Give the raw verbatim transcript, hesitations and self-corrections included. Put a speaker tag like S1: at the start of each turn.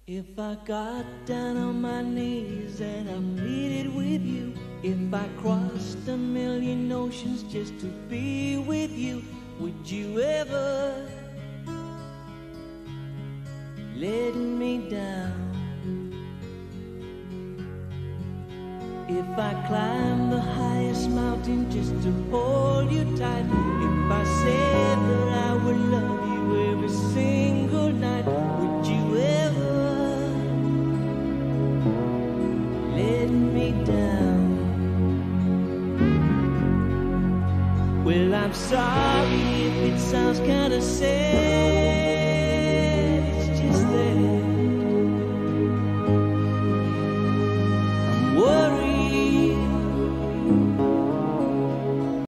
S1: If I got down on my knees and I pleaded with you, if I crossed a million oceans just to be with you, would you ever let me down? If I climb the highest mountain just to hold you tight, if I said that I would love you every single night, would you ever let me down? Well, I'm sorry if it sounds kinda sad,